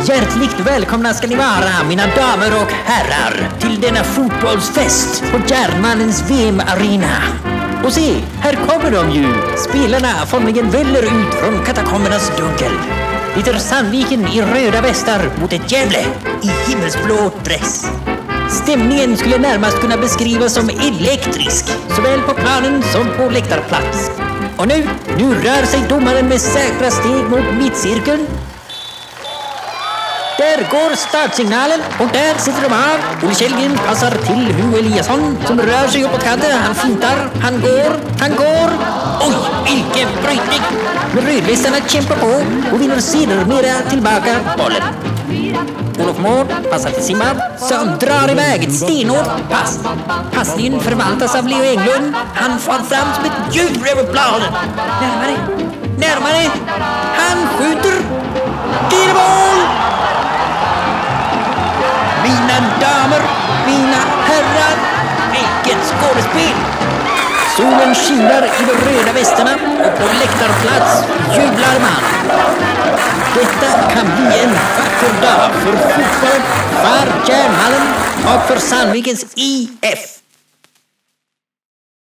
Hjärtligt välkomna ska ni vara, mina damer och herrar, till denna fotbollsfest på Järnmannens VM-arena. Och se, här kommer de ju. Spelarna formligen väller ut från katakombernas dunkel. Litar Sandviken i röda västar mot ett Gävle i himmelsblå dress. Stämningen skulle närmast kunna beskrivas som elektrisk, såväl på planen som på läktarplats. Och nu rör sig domaren med säkra steg mot mittcirkeln. Där går startsignalen och där sitter de av. Olle Kjellgren passar till Hugo Eliasson som rör sig uppåt kanten. Han fintar, han går. Oj, vilken brytning! Men rödvästarna kämpar på och vinner sedermera tillbaka bollen. Olof Mård passar till Simma som drar iväg ett stenhårt pass. Passningen förvaltas av Leo Englund. Han far fram som ett djur över planen. Närmare. Han skjuter. Det är mål! Mina damer, mina herrar, vilket skådespel! Solen skiner i de röda västarna och på läktarplats jublar man. Detta kan bli en vacker dag för fotboll, för Järnmallen och för Sandvikens IF.